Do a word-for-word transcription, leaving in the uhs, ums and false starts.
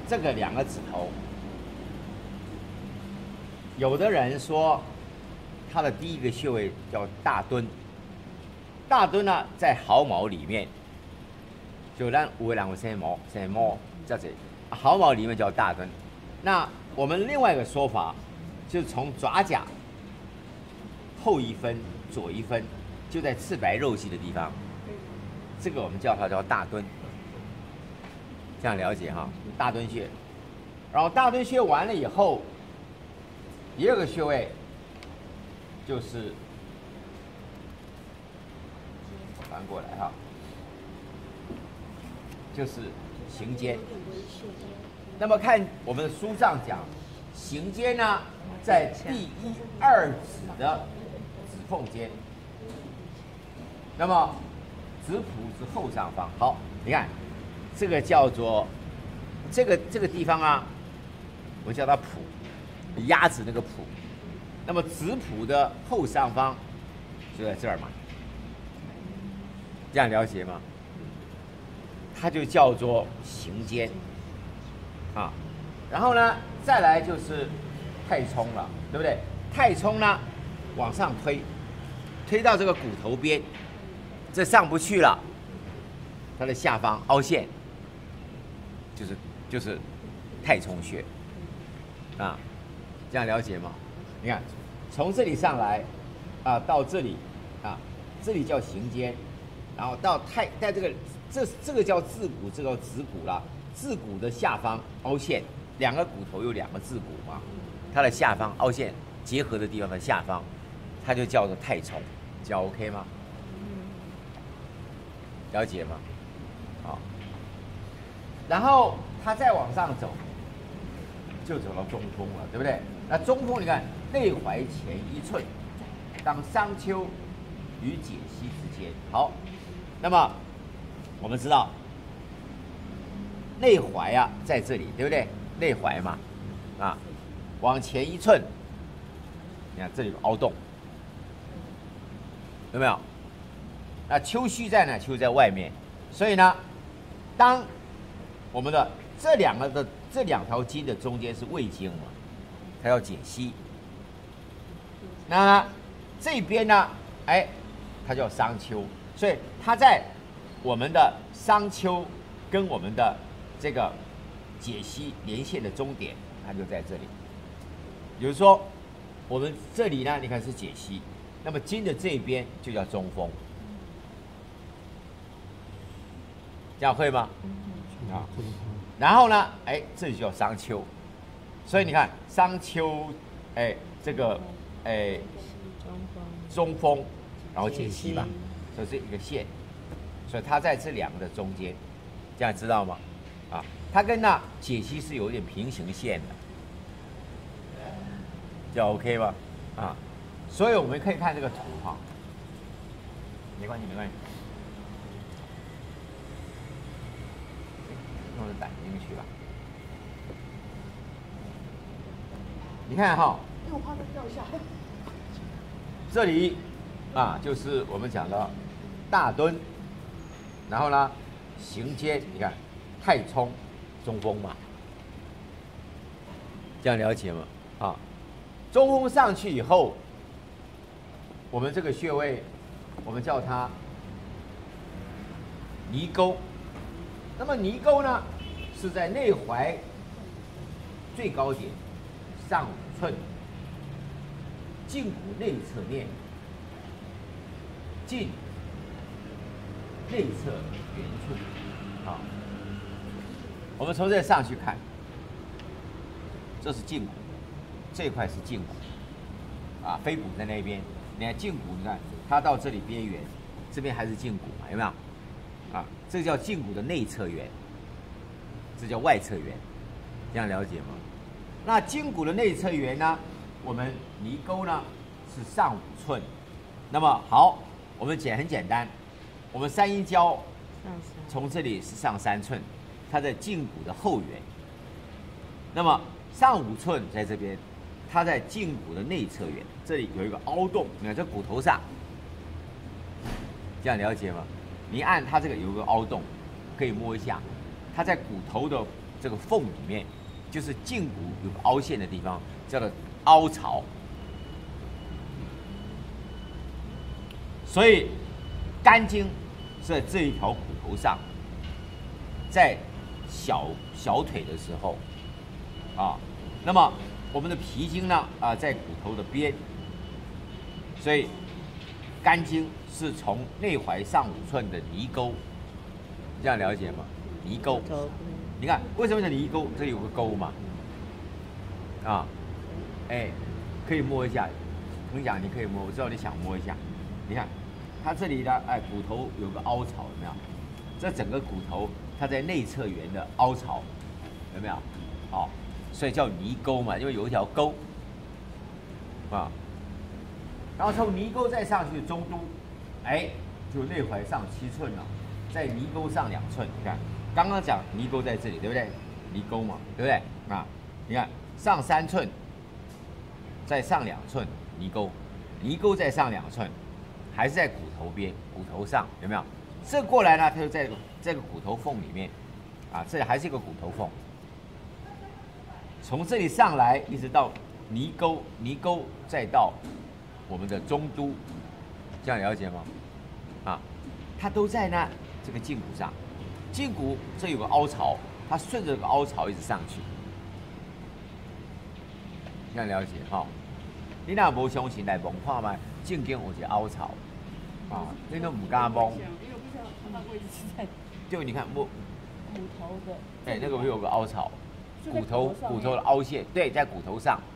这个两个指头，有的人说它的第一个穴位叫大敦，大敦呢在毫毛里面，就咱有的人有生毛生毛叫这毫毛里面叫大敦。那我们另外一个说法，就是从爪甲后一分左一分，就在赤白肉际的地方，这个我们叫它叫大敦。这样了解哈，大敦穴。然后大敦穴完了以后，第二个穴位就是翻过来哈，就是行间。那么看我们的书上讲，行间呢在第一二指的指缝间，那么指蹼是后上方。好，你看这个叫做这个这个地方啊，我们叫它蹼，鸭子那个蹼。那么指蹼的后上方就在这儿嘛，这样了解吗？它就叫做行间啊。然后呢，再来就是太冲了，对不对？太冲呢，往上推，推到这个骨头边，这上不去了，它的下方凹陷，就是就是太冲穴啊，这样了解吗？你看，从这里上来啊，到这里啊，这里叫行间，然后到太在这个这这个叫自骨，这个叫指骨啦。自骨的下方凹陷，两个骨头有两个自骨嘛，它的下方凹陷结合的地方的下方，它就叫做太冲，这样 OK 吗？了解吗？好，然后它再往上走，就走到中风了，对不对？那中风你看，内踝前一寸，当商丘与解析之间。好，那么我们知道内踝啊在这里，对不对？内踝嘛，啊，往前一寸，你看这里有个凹洞，有没有？那丘虚在哪？丘在外面，所以呢，当我们的这两个的这两条筋的中间是胃经嘛，它要解析。那这边呢，哎，它叫商丘，所以它在我们的商丘跟我们的这个解析连线的终点，它就在这里。比如说，我们这里呢，你看是解析，那么筋的这一边就叫中风，这样会吗？啊，然后呢，哎，这里叫商丘，所以你看商丘，哎，这个，哎，中风，然后解析嘛，所以是一个线，所以它在这两个的中间，这样知道吗？啊，它跟那解析是有点平行线的，这样 OK 吗？啊，所以我们可以看这个图哈，没关系，没关系。弄着胆进去吧。你看哈， 因为我怕它掉下来。 这里啊，就是我们讲的大敦，然后呢，行间，你看太冲、中风嘛，这样了解吗？啊，中风上去以后，我们这个穴位，我们叫它泥沟。那么泥沟呢，是在内踝最高点上五寸，胫骨内侧面，胫内侧圆处。啊，我们从这上去看，这是胫骨，这一块是胫骨，啊，腓骨在那边。你看胫骨，你看它到这里边缘，这边还是胫骨嘛，有没有？啊，这个叫胫骨的内侧缘，这叫外侧缘，这样了解吗？那胫骨的内侧缘呢，我们泥沟呢是上五寸。那么好，我们简很简单，我们三阴交从这里是上三寸，它在胫骨的后缘。那么上五寸在这边，它在胫骨的内侧缘，这里有一个凹洞，你看这骨头上，这样了解吗？你按它这个有个凹洞，可以摸一下，它在骨头的这个缝里面，就是胫骨有个凹陷的地方，叫做凹槽。所以肝经是在这一条骨头上，在小小腿的时候，啊，那么我们的脾经呢，啊，在骨头的边，所以肝经是从内踝上五寸的泥沟，这样了解吗？泥沟，你看为什么叫泥沟？这里有个沟嘛，啊，哎，可以摸一下。我跟你讲，你可以摸，我知道你想摸一下。你看，它这里的哎骨头有个凹槽，有没有？这整个骨头它在内侧缘的凹槽，有没有？好、哦，所以叫泥沟嘛，因为有一条沟啊。然后从泥沟再上去中都，哎，就内踝上七寸了，在泥沟上两寸。你看，刚刚讲泥沟在这里，对不对？泥沟嘛，对不对？啊，你看上三寸，再上两寸泥沟，泥沟再上两寸，还是在骨头边、骨头上，有没有？这过来呢，它就在这个骨头缝里面，啊，这里还是一个骨头缝。从这里上来一直到泥沟，泥沟再到我们的中都，这样了解吗？啊，它都在呢这个胫骨上，胫骨这有个凹槽，它顺着这个凹槽一直上去，这样了解哈、哦？你那无相信来摸看嘛，正经有一个凹槽，啊，你都唔敢摸。就你看摸骨头的， 哎，那个有个凹槽，骨头骨头的凹陷，对，在骨头上。